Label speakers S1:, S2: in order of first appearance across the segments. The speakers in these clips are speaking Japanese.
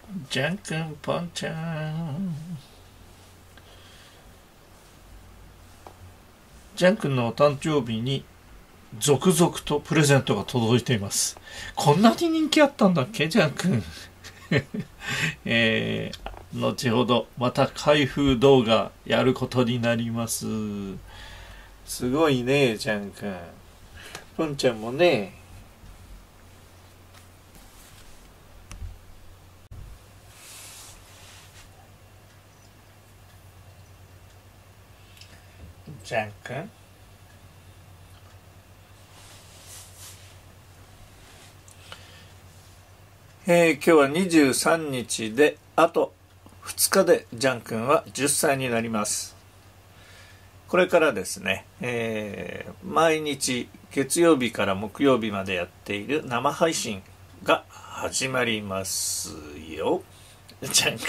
S1: ジャン君ポンちゃん。ジャン君のお誕生日に続々とプレゼントが届いています。こんなに人気あったんだっけ、ジャン君。後ほどまた開封動画やることになります。すごいね、ジャン君。ポンちゃんもね。ジャン君。今日は23日で、あと2日でジャン君は10歳になります。これからですね、毎日月曜日から木曜日までやっている生配信が始まりますよ。ジャン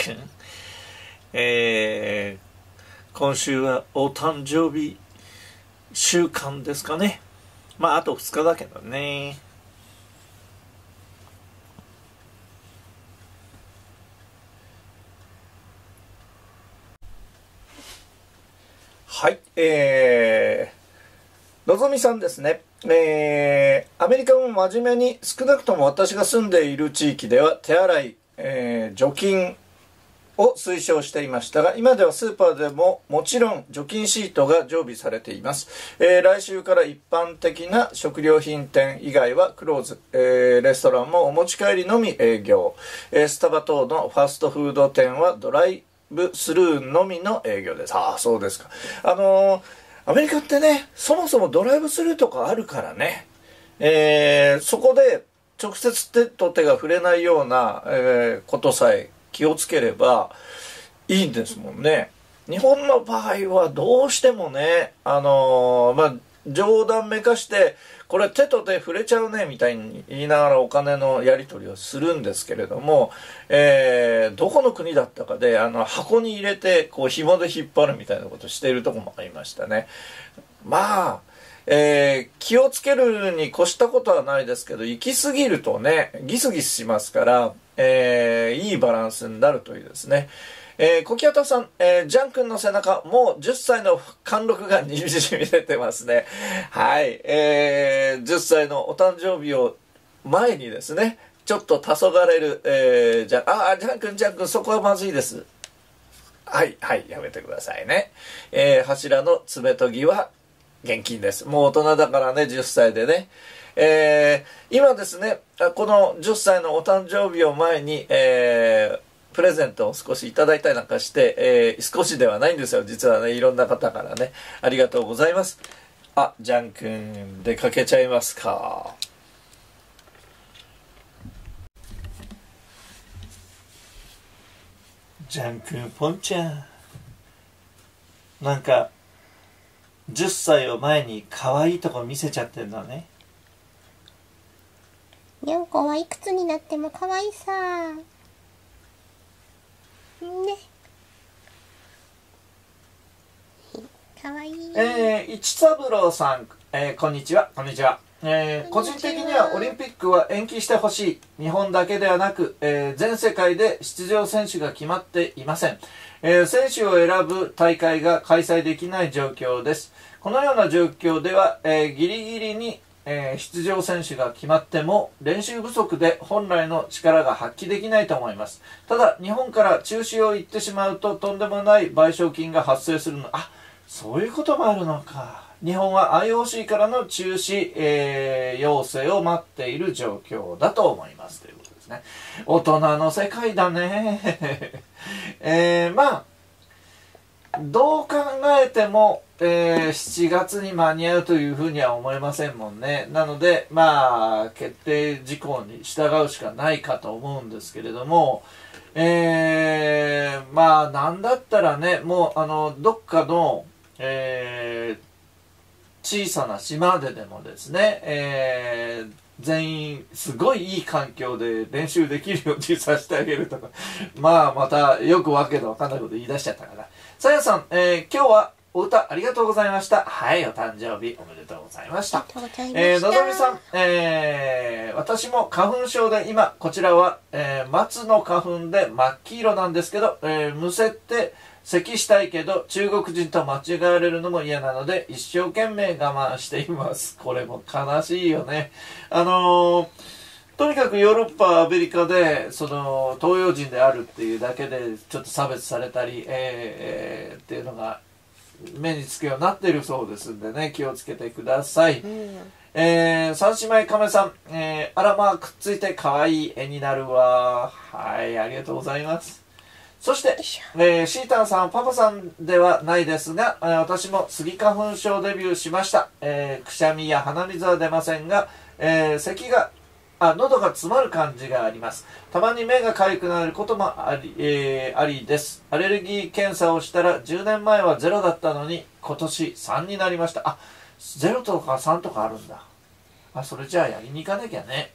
S1: 君。今週はお誕生日週間ですかね。まああと2日だけどね。はい、のぞみさんですね。アメリカも真面目に、少なくとも私が住んでいる地域では手洗い、除菌を推奨していましたが、今ではスーパーでももちろん除菌シートが常備されています。来週から一般的な食料品店以外はクローズ、レストランもお持ち帰りのみ営業、スタバ等のファストフード店はドライブスルーのみの営業です。ああ、そうですか。アメリカってね、そもそもドライブスルーとかあるからね、そこで直接手と手が触れないような、ことさえ気をつければいいんですもんね。日本の場合はどうしてもね、冗談めかしてこれ手と手触れちゃうねみたいに言いながらお金のやり取りをするんですけれども、どこの国だったかで箱に入れてこう紐で引っ張るみたいなことをしているところもありましたね。まあ気をつけるに越したことはないですけど、行き過ぎるとねギスギスしますから、いいバランスになるといいですね。小木畑さん、ジャン君の背中、もう10歳の貫禄がにじみ出てますね。はい、10歳のお誕生日を前にですね、ちょっと黄昏る、ジャン君、そこはまずいです。はい、やめてくださいね。柱の爪研ぎは現金です。もう大人だからね、10歳でね。今ですね、この10歳のお誕生日を前に、プレゼントを少しいただいたりなんかして、少しではないんですよ。実はね、いろんな方からね、ありがとうございます。あ、ジャン君、出かけちゃいますか。ジャン君、ポンちゃん。なんか、10歳を前に可愛いとこ見せちゃってんだね。
S2: にゃんこはいくつになっても可愛いさ。ね。可愛い。
S1: 一三郎さん、こんにちは。個人的にはオリンピックは延期してほしい。日本だけではなく、全世界で出場選手が決まっていません。選手を選ぶ大会が開催できない状況です。このような状況では、ギリギリに、出場選手が決まっても練習不足で本来の力が発揮できないと思います。ただ日本から中止を言ってしまうととんでもない賠償金が発生するの。あ、そういうこともあるのか。日本は IOC からの中止、要請を待っている状況だと思いますということですね。大人の世界だね。どう考えても、7月に間に合うというふうには思えませんもんね。なので決定事項に従うしかないかと思うんですけれども、なんだったらね、もうどっかの、小さな島でもですね、全員すごいいい環境で練習できるようにさせてあげるとかまたよくわけのわかんないこと言い出しちゃったから。さやさん、今日はお歌ありがとうございました。はい、お誕生日おめでとうございました。
S2: ありがとうございました。
S1: のぞみさん、私も花粉症で今、こちらは、松の花粉で真っ黄色なんですけど、むせって咳したいけど、中国人と間違われるのも嫌なので、一生懸命我慢しています。これも悲しいよね。とにかくヨーロッパ、アメリカで、東洋人であるっていうだけで、ちょっと差別されたり、っていうのが、目につくようになっているそうですんでね、気をつけてください。三姉妹亀さん、あらまあくっついて可愛い絵になるわ。はい、ありがとうございます。そして、シータンさん、パパさんではないですが、私もスギ花粉症デビューしました。くしゃみや鼻水は出ませんが、咳が喉が詰まる感じがあります。たまに目が痒くなることもありです。アレルギー検査をしたら10年前は0だったのに今年3になりました。0とか3とかあるんだ。それじゃあやりに行かなきゃね。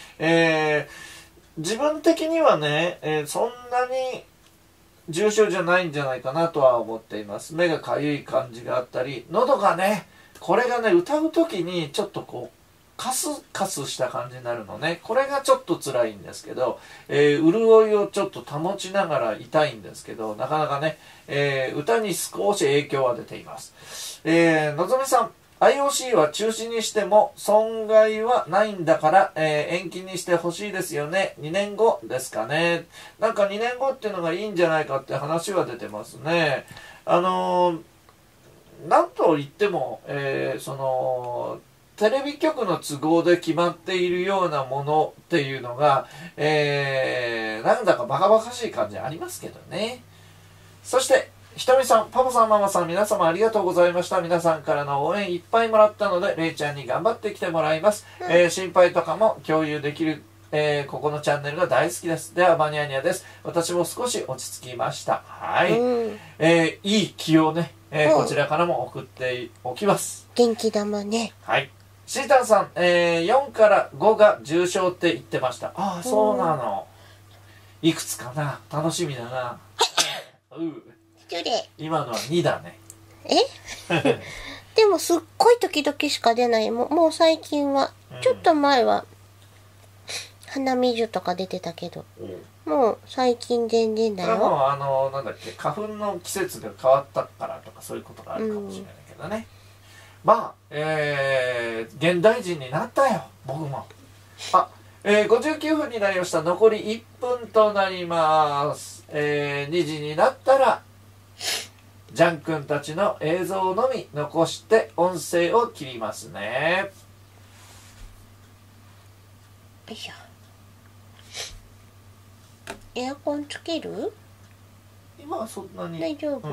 S1: 自分的にはね、そんなに重症じゃないんじゃないかなとは思っています。目が痒い感じがあったり、喉がね、これがね、歌う時にちょっとこう、カスカスした感じになるのね。これがちょっと辛いんですけど、潤いをちょっと保ちながら痛いんですけど、なかなかね、歌に少し影響は出ています。のぞみさん、IOC は中止にしても損害はないんだから、延期にしてほしいですよね。2年後ですかね。なんか2年後っていうのがいいんじゃないかって話は出てますね。なんと言っても、テレビ局の都合で決まっているようなものっていうのが、なんだかバカバカしい感じありますけどね。そして、ひとみさん、パパさん、ママさん、皆様ありがとうございました。皆さんからの応援いっぱいもらったので、れいちゃんに頑張ってきてもらいます。心配とかも共有できる、ここのチャンネルが大好きです。では、マニアニアです。私も少し落ち着きました。はい。いい気をね、こちらからも送っておきます。
S2: 元気玉ね。
S1: はい。シータンさん、4から5が重症って言ってました。そうなの。いくつかな、楽しみだな。今のは2だね。
S2: でもすっごい時々しか出ない。もう最近は、ちょっと前は鼻水とか出てたけど、もう最近全然だよ。
S1: なんだっけ、花粉の季節が変わったからとかそういうことがあるかもしれないけどね。現代人になったよ、僕も。59分になりました。残り1分となります。2時になったら、ジャン君たちの映像のみ残して音声を切りますね。
S2: よいしょ。エアコンつける？
S1: 今はそんなに。
S2: 大丈夫？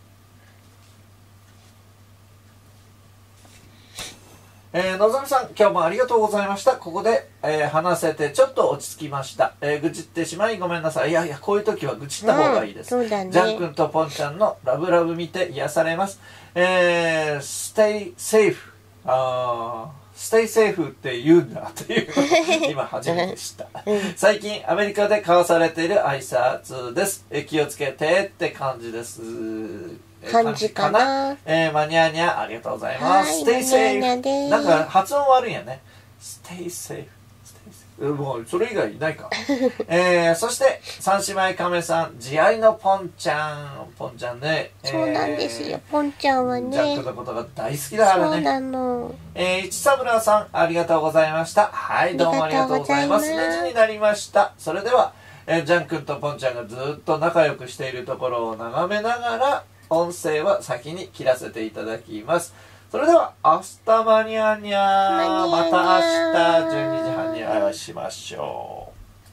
S1: のぞみさん、今日もありがとうございました。ここで、話せてちょっと落ち着きました。愚痴ってしまいごめんなさい。いやいや、こういう時は愚痴った方がいいです。
S2: そうだね。
S1: ジャン君とポンちゃんのラブラブ見て癒されます。stay safe。stay safe って言うんだっていう今初めて知った。最近アメリカで交わされている挨拶です。気をつけてって感じです。
S2: 感じかな。
S1: マニアニャありがとうございます。Stay safe。なんか発音悪いよね。Stay safe。もうそれ以外いないか。そして三姉妹亀さん、慈愛のポンちゃん。ポンちゃんね。
S2: そうなんですよ。ポンちゃんはね。
S1: ジャンクのことが大好きだからね。
S2: そうなの。
S1: 市三郎さん、ありがとうございました。はい、どうもありがとうございます。2時になりました。それでは、ジャン君とポンちゃんがずっと仲良くしているところを眺めながら、音声は先に切らせていただきます。それでは、明日マニアニャー。また明日12時半にお会いしましょ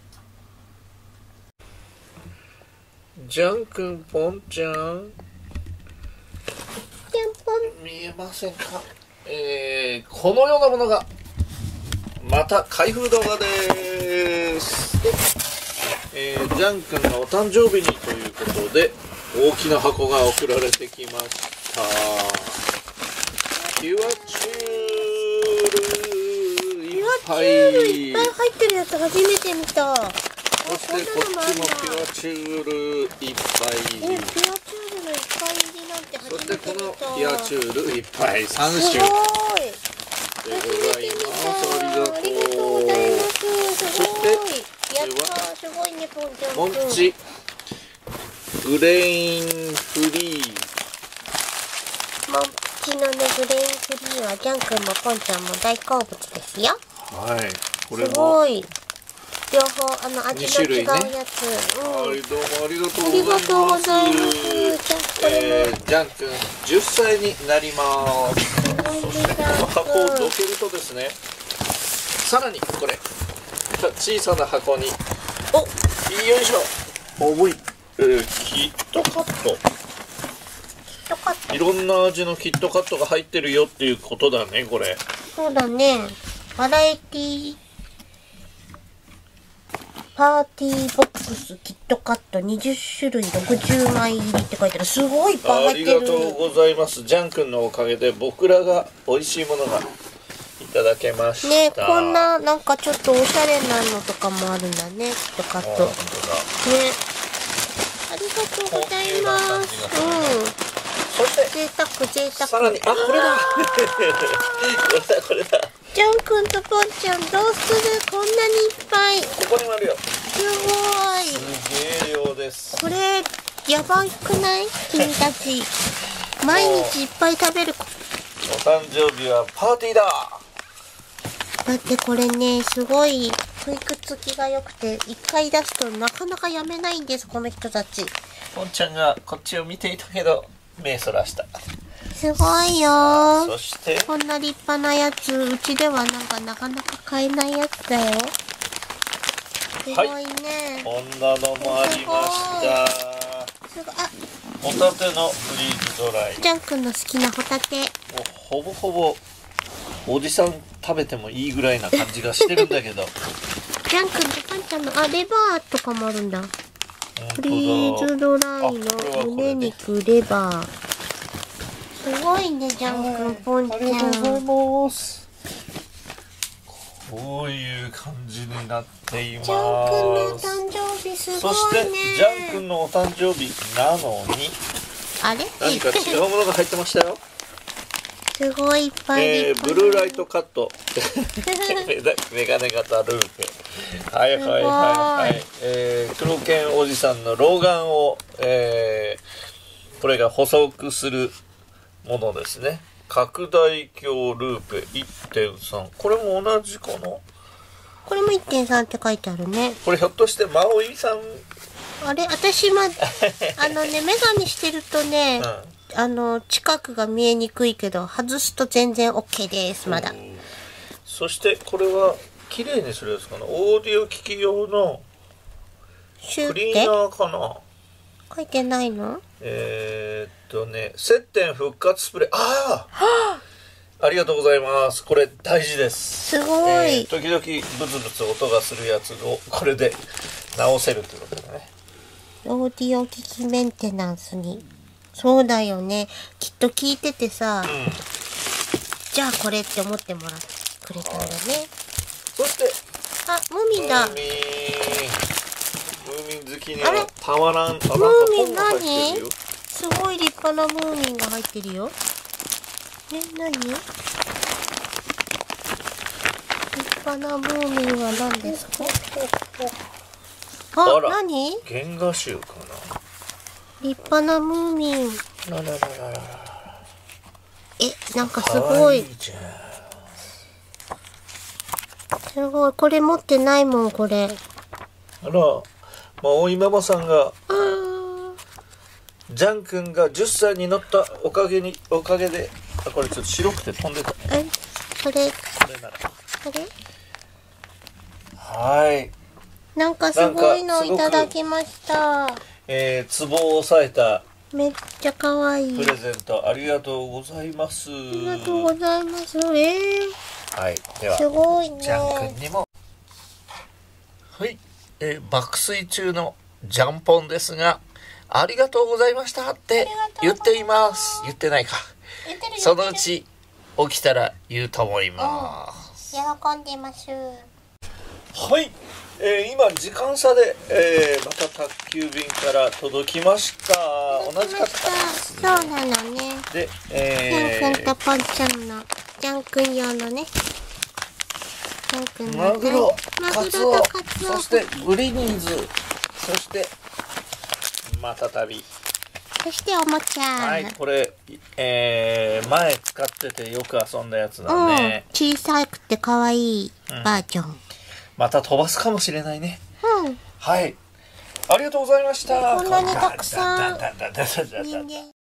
S1: う。ジャン君、ポンちゃん。
S2: ジャンポン。
S1: 見えませんか？このようなものが、また開封動画です。ジャン君のお誕生日にということで、大きな箱が送られてきました。ピュアチュールいっぱい。
S2: いっぱい入ってるやつ初めて見た。
S1: そしてこっちもピュアチュールいっぱい。
S2: ピュアチュールのいっぱい入りなんて初
S1: そして
S2: めて見た。
S1: このヒアチュールいっぱい3種
S2: すごい。
S1: でございます。ありがとう。
S2: ありがとうございます。す
S1: そ
S2: ごい。
S1: して
S2: やったー、すごいね、ポンちゃんくん。
S1: モンチグレインフリー。
S2: モンチのね、グレインフリーはジャン君もポンちゃんも大好物ですよ。
S1: はい。これ
S2: す
S1: も。
S2: ごい。両方味の違うやつ。
S1: はい、どうもありがとう
S2: ありがとうご
S1: ござ
S2: ざいま。
S1: いますす。
S2: じゃあこれも。
S1: ジャン君10歳になります。そしてこの箱をどけるとですね、さらにこれ小さな箱によいしょ、重い、キットカット。
S2: よかった。
S1: いろんな味のキットカットが入ってるよっていうことだね、これ。
S2: そうだね。バラエティパーティーボックスキットカット20種類60枚入りって書いてある。すごいいっぱい
S1: あ
S2: 入ってる。
S1: りがとうございます。ジャン君のおかげで僕らが美味しいものがいただけました。
S2: ね、こんななんかちょっとおしゃれなのとかもあるんだね、キットカット。ね。ありがとうございます。
S1: そして
S2: 贅沢贅沢。
S1: さらにこれだこれだ。
S2: ジャン君とポンちゃんどうする？こんなにいっぱい。
S1: ここにもあるよ。
S2: すごい。
S1: すげえ量です。
S2: これやばくない？君たち毎日いっぱい食べる。
S1: お誕生日はパーティーだ。
S2: だってこれね、すごい食いくっつきが良くて一回出すとなかなかやめないんです、この人たち。
S1: ポンちゃんがこっちを見ていたけど目そらした。
S2: すごいよ。
S1: そして
S2: こんな立派なやつ、うちではなんかなかなか買えないやつだよ。すごいね。
S1: こんなのもありました。
S2: すごい。あ、
S1: ホタテのフリーズドライ。
S2: ジャン君の好きなホタテ。
S1: もうほぼほぼおじさん食べてもいいぐらいな感じがしてるんだけど。
S2: ジャン君とパンちゃんの、レバーとかもあるんだ。フリーズドライの胸肉、レバー。すごいね、ジャン君、ポンちゃん。
S1: ありがとうございます。こういう感じになっています。
S2: ジャン君のお誕生日すごいね。
S1: そしてジャン君のお誕生日なのに
S2: あれ？
S1: 何か違うものが入ってましたよ。
S2: すごいいっぱい。
S1: ブルーライトカットメガネ型ルーペ。はいはいはいはい。黒剣おじさんの老眼を、これが補足するものですね。拡大鏡ルーペ 1.3。これも同じかな。
S2: これも 1.3 って書いてあるね。
S1: これひょっとしてマオイさん。
S2: あれ、私メガネしてるとね、近くが見えにくいけど、外すと全然 OK です、まだ。
S1: そしてこれは綺麗にするやつかな。オーディオ機器用のクリーナーかな。
S2: 書いてないの？
S1: 接点復活スプレー。ありがとうございます。これ大事です。
S2: すごい。
S1: 時々ブツブツ音がするやつをこれで直せるということだね。
S2: オーディオ機器メンテナンスに。そうだよね。きっと聞いててさ、じゃあこれって思ってもらってくれたんだね。
S1: そして
S2: ムーミンだ。
S1: ムーミン好きにはたまらん。
S2: ムーミン何？すごい立派なムーミンが入ってるよ。何？立派なムーミンは何ですか？何？
S1: 原画集かな。
S2: 立派なムーミン。なんかすごい。すごい。これ持ってないもん、これ。
S1: 大井ママさんがジャン君が10歳になったおかげで、これちょっと白くて飛んでた。
S2: これなら。はい。なんかすごいのいただきました。
S1: 壺を押さえた
S2: めっちゃ可愛い
S1: プレゼントありがとうございます。
S2: ありがとうございます。はい、
S1: では
S2: すごいね。
S1: ジャン君にも爆睡中のジャンポンですが、ありがとうございましたって言っています。言ってないか。そのうち起きたら言うと思います。
S2: 喜んでます。
S1: はい、 今時間差で、また宅急便から届きました。同じ方
S2: そうなのね。
S1: で、
S2: ジャン君とポンちゃんのジャン君用のね。ジャン君の
S1: マグロ、カツオ、
S2: とカツオ、
S1: そしてグリニーズ、そしてまたたび。
S2: そしておもちゃ。
S1: はい、これ、前使っててよく遊んだやつだね。
S2: 小さくて可愛いバージョン。
S1: また飛ばすかもしれないね。
S2: うん。
S1: はい。ありがとうございました。
S2: こんなにたくさん
S1: だだだだだだだだ
S2: 人間